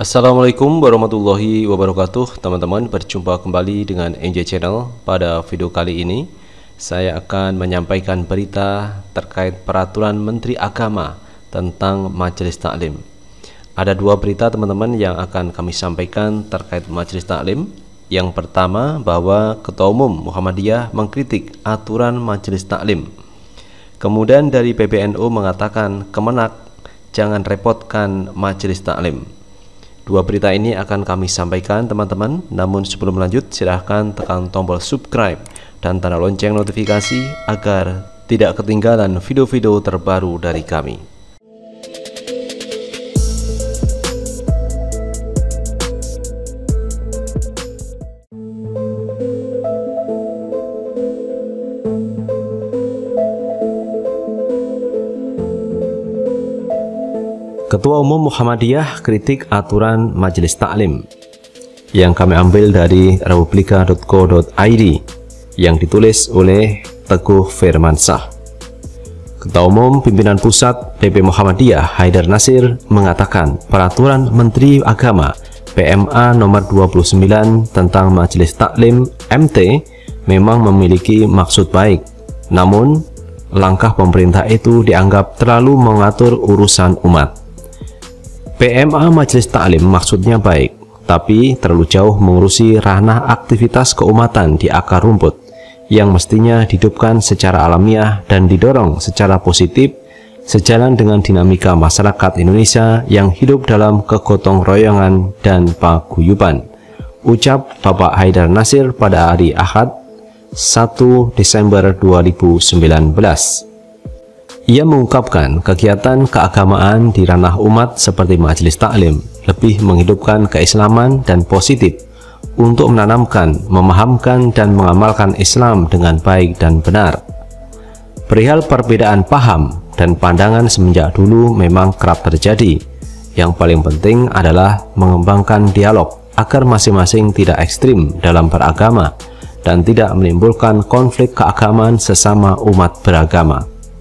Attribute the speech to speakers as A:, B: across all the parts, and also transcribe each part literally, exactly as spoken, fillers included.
A: Assalamualaikum warahmatullahi wabarakatuh. Teman-teman, berjumpa kembali dengan N J Channel. Pada video kali ini saya akan menyampaikan berita terkait peraturan Menteri Agama tentang Majelis Taklim. Ada dua berita teman-teman yang akan kami sampaikan terkait Majelis Taklim. Yang pertama, bahwa Ketua Umum Muhammadiyah mengkritik aturan Majelis Taklim. Kemudian dari P B N U mengatakan Kemenak jangan repotkan Majelis Taklim. Dua berita ini akan kami sampaikan teman-teman. Namun sebelum lanjut, silahkan tekan tombol subscribe dan tanda lonceng notifikasi agar tidak ketinggalan video-video terbaru dari kami. Ketua Umum Muhammadiyah kritik aturan Majelis Taklim, yang kami ambil dari republika titik co titik i d yang ditulis oleh Teguh Firmansyah. Ketua Umum Pimpinan Pusat P P Muhammadiyah Haidar Nasir mengatakan peraturan Menteri Agama P M A nomor dua puluh sembilan tentang Majelis Taklim M T memang memiliki maksud baik, namun langkah pemerintah itu dianggap terlalu mengatur urusan umat. P M A Majelis Taklim maksudnya baik, tapi terlalu jauh mengurusi ranah aktivitas keumatan di akar rumput yang mestinya dihidupkan secara alamiah dan didorong secara positif sejalan dengan dinamika masyarakat Indonesia yang hidup dalam kegotong royongan dan paguyuban, ucap Bapak Haidar Nasir pada hari Ahad satu Desember dua ribu sembilan belas. Ia mengungkapkan kegiatan keagamaan di ranah umat seperti Majelis Taklim lebih menghidupkan keislaman dan positif untuk menanamkan, memahamkan, dan mengamalkan Islam dengan baik dan benar. Perihal perbedaan paham dan pandangan semenjak dulu memang kerap terjadi. Yang paling penting adalah mengembangkan dialog agar masing-masing tidak ekstrim dalam beragama dan tidak menimbulkan konflik keagamaan sesama umat beragama.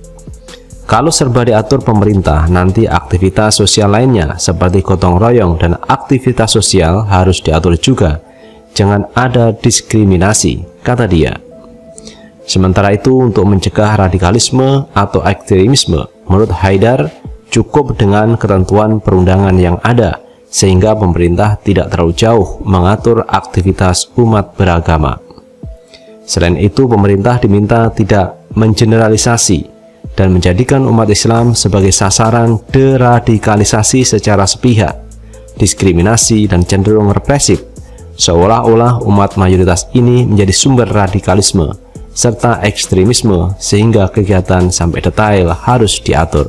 A: Kalau serba diatur pemerintah, nanti aktivitas sosial lainnya seperti gotong royong dan aktivitas sosial harus diatur juga. Jangan ada diskriminasi, kata dia. Sementara itu, untuk mencegah radikalisme atau ekstremisme, menurut Haidar cukup dengan ketentuan perundangan yang ada, sehingga pemerintah tidak terlalu jauh mengatur aktivitas umat beragama. Selain itu, pemerintah diminta tidak mengeneralisasi dan menjadikan umat Islam sebagai sasaran deradikalisasi secara sepihak, diskriminasi, dan cenderung represif, seolah-olah umat mayoritas ini menjadi sumber radikalisme serta ekstremisme sehingga kegiatan sampai detail harus diatur.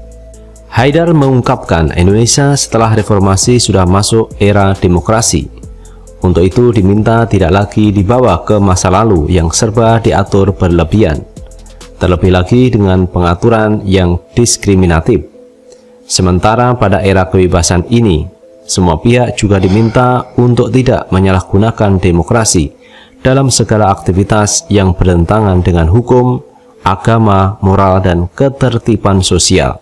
A: Haidar mengungkapkan Indonesia setelah reformasi sudah masuk era demokrasi. Untuk itu diminta tidak lagi dibawa ke masa lalu yang serba diatur berlebihan, terlebih lagi dengan pengaturan yang diskriminatif. Sementara pada era kebebasan ini, semua pihak juga diminta untuk tidak menyalahgunakan demokrasi dalam segala aktivitas yang bertentangan dengan hukum, agama, moral, dan ketertiban sosial.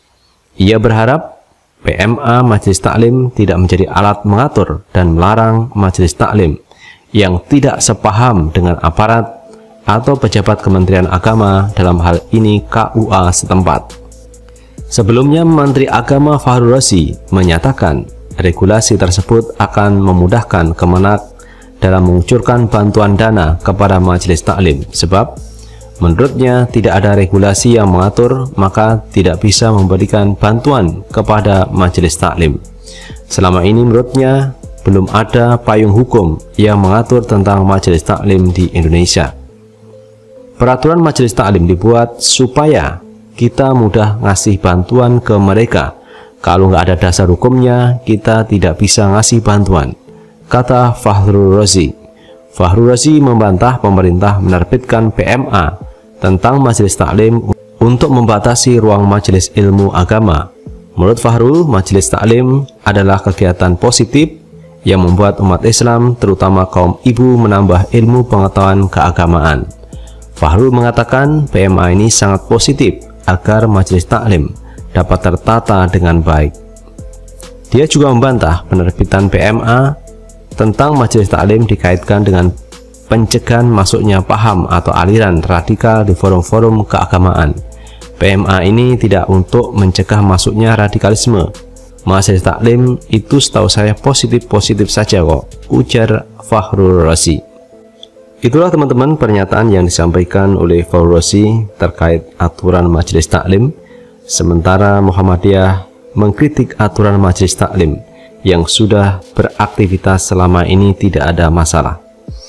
A: Ia berharap P M A Majelis Taklim tidak menjadi alat mengatur dan melarang Majelis Taklim yang tidak sepaham dengan aparat atau pejabat Kementerian Agama, dalam hal ini K U A setempat. Sebelumnya, Menteri Agama Fahrul Razi menyatakan regulasi tersebut akan memudahkan Kemenak dalam mengucurkan bantuan dana kepada Majelis Taklim, sebab menurutnya tidak ada regulasi yang mengatur, maka tidak bisa memberikan bantuan kepada Majelis Taklim. Selama ini menurutnya belum ada payung hukum yang mengatur tentang Majelis Taklim di Indonesia. Peraturan Majelis Taklim dibuat supaya kita mudah ngasih bantuan ke mereka. Kalau nggak ada dasar hukumnya, kita tidak bisa ngasih bantuan, kata Fahrul Razi. Fahrul Razi membantah pemerintah menerbitkan P M A tentang Majelis Taklim untuk membatasi ruang majelis ilmu agama. Menurut Fahrul, Majelis Taklim adalah kegiatan positif yang membuat umat Islam, terutama kaum ibu, menambah ilmu pengetahuan keagamaan. Fahrul mengatakan P M A ini sangat positif agar Majelis Taklim dapat tertata dengan baik. Dia juga membantah penerbitan P M A tentang majelis taklim dikaitkan dengan pencegahan masuknya paham atau aliran radikal di forum-forum keagamaan. P M A ini tidak untuk mencegah masuknya radikalisme. Majelis taklim itu setahu saya positif-positif saja kok, ujar Fakhrul Razi. Itulah teman-teman pernyataan yang disampaikan oleh Fakhrul Razi terkait aturan majelis taklim. Sementara Muhammadiyah mengkritik aturan majelis taklim yang sudah beraktivitas selama ini tidak ada masalah.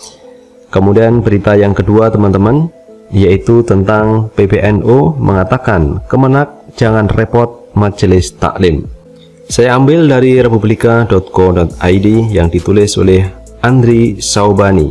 A: Kemudian berita yang kedua teman-teman, yaitu tentang P B N U mengatakan Kemenak jangan repot majelis taklim. Saya ambil dari republika titik co titik i d yang ditulis oleh Andri Saubani.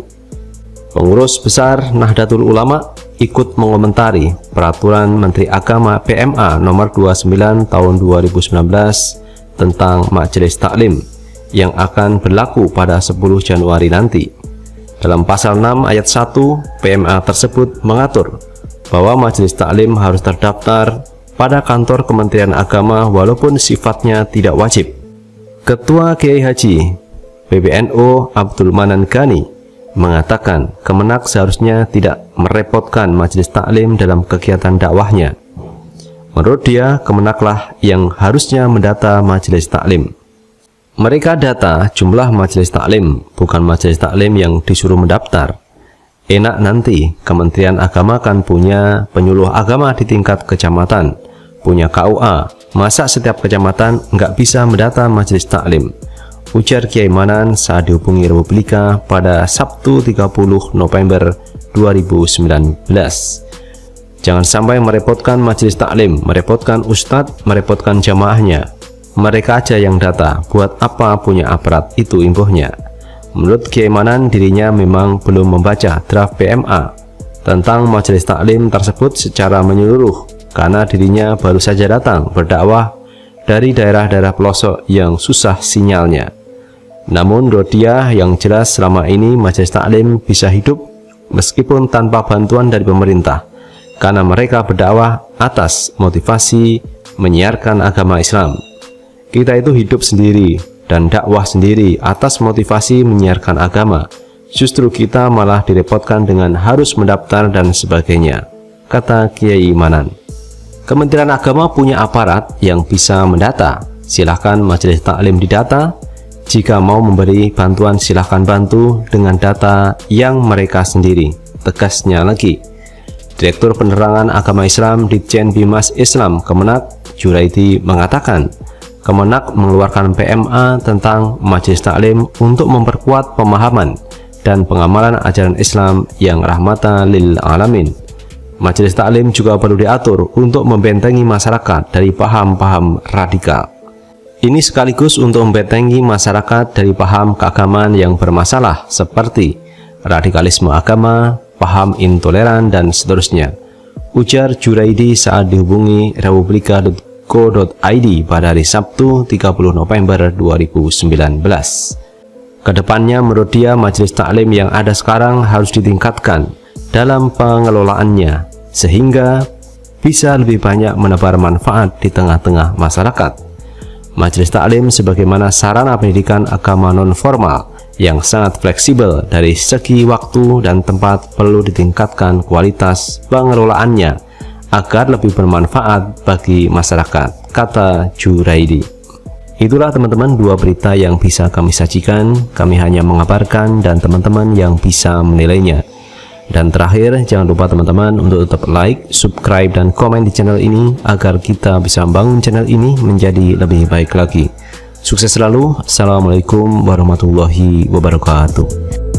A: Pengurus besar Nahdlatul Ulama ikut mengomentari peraturan Menteri Agama P M A nomor dua puluh sembilan tahun dua ribu sembilan belas tentang majelis taklim yang akan berlaku pada sepuluh Januari nanti. Dalam pasal enam ayat satu, P M A tersebut mengatur bahwa majelis taklim harus terdaftar pada kantor Kementerian Agama walaupun sifatnya tidak wajib. Ketua Kiai Haji P B N U Abdul Manan Ghani mengatakan Kemenak seharusnya tidak merepotkan majelis taklim dalam kegiatan dakwahnya. Menurut dia, Kemenaklah yang harusnya mendata majelis taklim. Mereka data jumlah majelis taklim, bukan majelis taklim yang disuruh mendaftar. Enak nanti Kementerian Agama kan punya penyuluh agama di tingkat kecamatan, punya K U A, masa setiap kecamatan nggak bisa mendata majelis taklim, ujar Kiai Manan saat dihubungi Republika pada Sabtu tiga puluh November dua ribu sembilan belas. Jangan sampai merepotkan majelis taklim, merepotkan ustadz, merepotkan jamaahnya. Mereka aja yang data, buat apa punya aparat, itu imbuhnya. Menurut Kiai Manan, dirinya memang belum membaca draft P M A tentang majelis taklim tersebut secara menyeluruh, karena dirinya baru saja datang berdakwah dari daerah-daerah pelosok yang susah sinyalnya. Namun menurut dia, yang jelas selama ini majelis taklim bisa hidup meskipun tanpa bantuan dari pemerintah, karena mereka berdakwah atas motivasi menyiarkan agama Islam. Kita itu hidup sendiri dan dakwah sendiri atas motivasi menyiarkan agama. Justru kita malah direpotkan dengan harus mendaftar dan sebagainya, kata Kiai Manan. Kementerian Agama punya aparat yang bisa mendata. Silahkan majelis taklim didata. Jika mau memberi bantuan silahkan bantu dengan data yang mereka sendiri, tegasnya lagi. Direktur Penerangan Agama Islam Ditjen Bimas Islam Kemenak Juraidi mengatakan, Kemenak mengeluarkan P M A tentang majelis taklim untuk memperkuat pemahaman dan pengamalan ajaran Islam yang rahmatan lil alamin. Majelis taklim juga perlu diatur untuk membentengi masyarakat dari paham-paham radikal. Ini sekaligus untuk membentengi masyarakat dari paham keagamaan yang bermasalah seperti radikalisme agama, paham intoleran, dan seterusnya, ujar Juraidi saat dihubungi republika titik co titik i d pada hari Sabtu tiga puluh November dua ribu sembilan belas. Kedepannya menurut dia majelis taklim yang ada sekarang harus ditingkatkan dalam pengelolaannya sehingga bisa lebih banyak menebar manfaat di tengah-tengah masyarakat. Majelis taklim sebagaimana sarana pendidikan agama non-formal yang sangat fleksibel dari segi waktu dan tempat perlu ditingkatkan kualitas pengelolaannya agar lebih bermanfaat bagi masyarakat, kata Juraidi. Itulah teman-teman dua berita yang bisa kami sajikan. Kami hanya mengabarkan dan teman-teman yang bisa menilainya. Dan terakhir, jangan lupa teman-teman untuk tetap like, subscribe, dan komen di channel ini agar kita bisa membangun channel ini menjadi lebih baik lagi. Sukses selalu. Assalamualaikum warahmatullahi wabarakatuh.